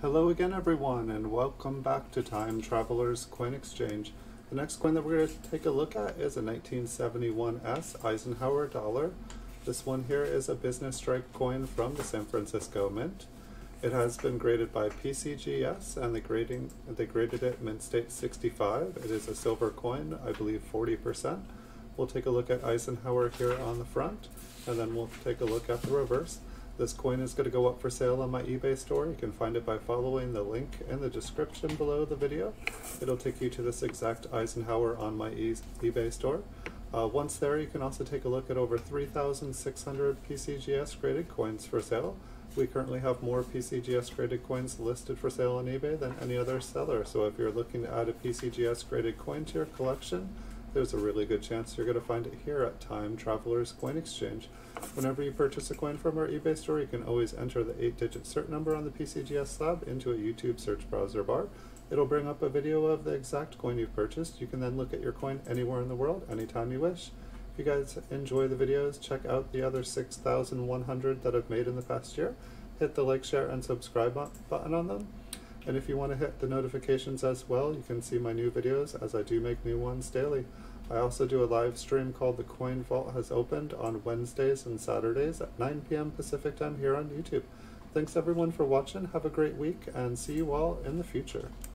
Hello again everyone, and welcome back to Time Traveler's Coin Exchange. The next coin that we're going to take a look at is a 1971S Eisenhower dollar. This one here is a business strike coin from the San Francisco Mint. It has been graded by PCGS and they graded it Mint State 65. It is a silver coin, I believe 40%. We'll take a look at Eisenhower here on the front, and then we'll take a look at the reverse. This coin is going to go up for sale on my eBay store. You can find it by following the link in the description below the video. It'll take you to this exact Eisenhower on my eBay store. Once there, you can also take a look at over 3,600 PCGS graded coins for sale. We currently have more PCGS graded coins listed for sale on eBay than any other seller, so if you're looking to add a PCGS graded coin to your collection, there's a really good chance you're going to find it here at Time Traveler's Coin Exchange. Whenever you purchase a coin from our eBay store, you can always enter the 8-digit cert number on the PCGS slab into a YouTube search browser bar. It'll bring up a video of the exact coin you've purchased. You can then look at your coin anywhere in the world, anytime you wish. If you guys enjoy the videos, check out the other 6,100 that I've made in the past year. Hit the like, share, and subscribe button on them. And if you want to hit the notifications as well, you can see my new videos as I do make new ones daily. I also do a live stream called The Coin Vault Has Opened on Wednesdays and Saturdays at 9 p.m. Pacific time here on YouTube. Thanks everyone for watching, have a great week, and see you all in the future.